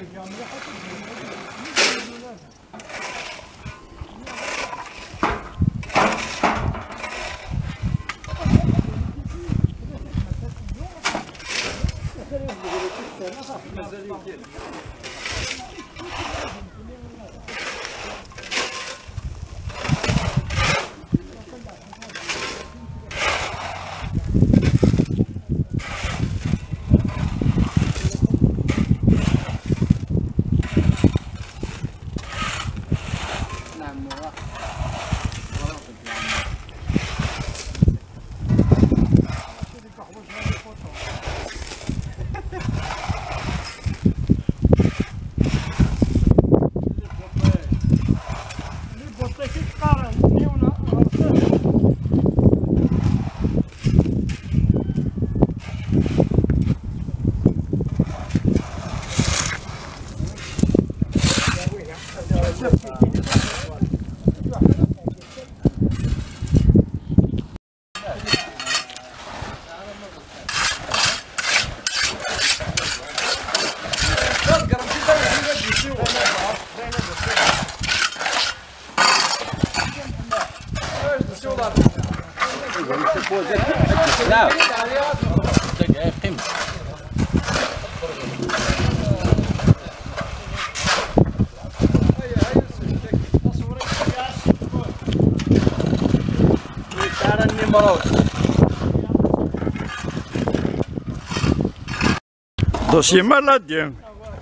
Dossier malade.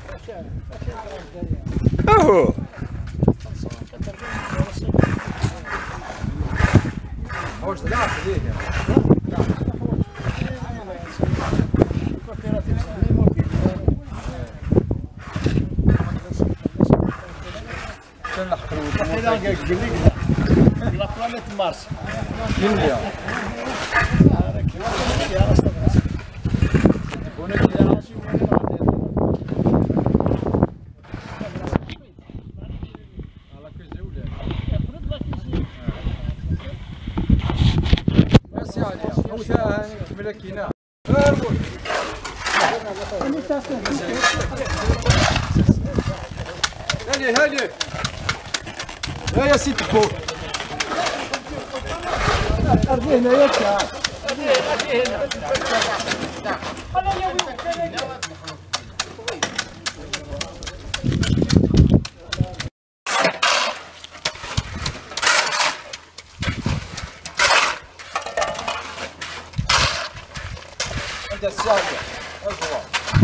Oh. La planète Mars. هاني يا سيدي بو أرضينا يا شعب أنت السابع أزوى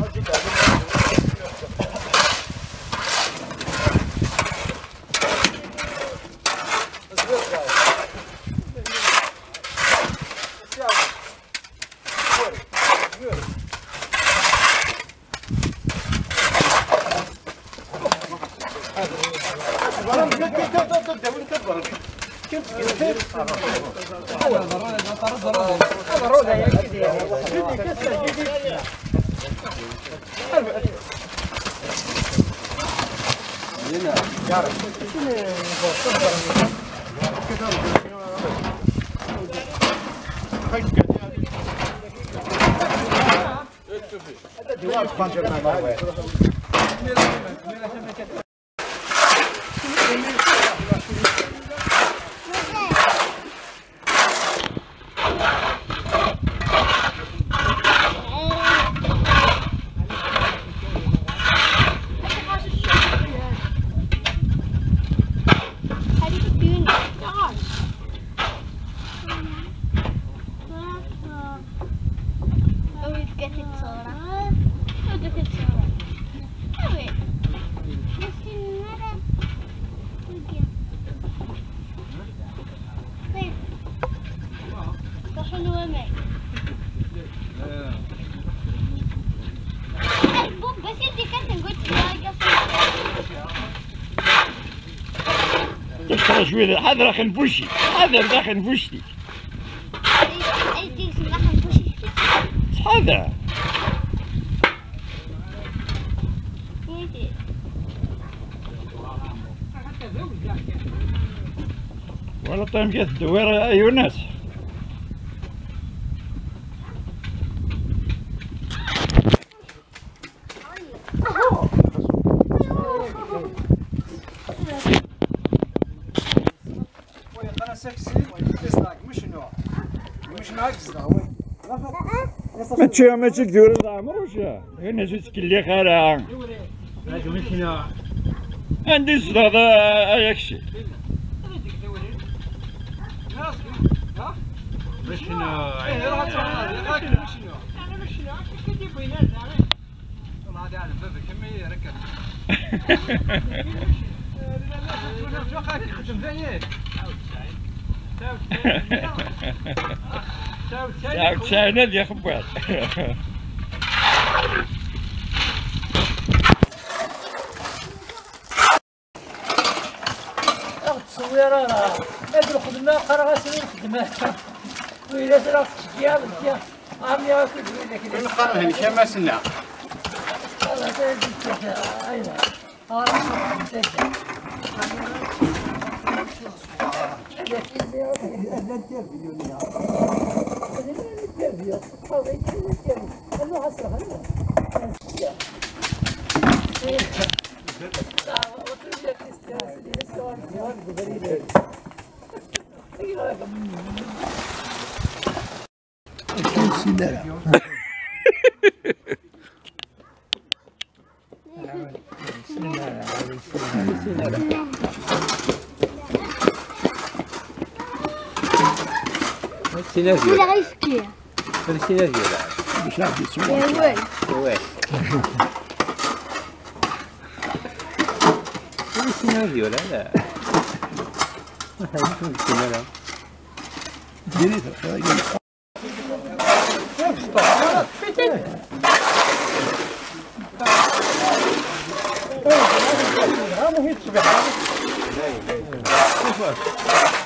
ترى شوية حذر أخي نفوشي حذر أخي نفوشي حذر والله طيب جات الدويرة أيها الناس ما تقدر الامر وش انا جيت لي خير عندي صداع يكشي ساعة يا خبار تصوير انا ادري خدمه قرا سنين خدمه وإلا درت شجيع بديا عم ياكل ويلك القرن هني كما سنة والله تجي ايوه انا تجي ولا غيفكي هذا شي ديالها باش نعرف يسوى وين وين هذا شي ديالها لا هذا شي ديالها ديري لا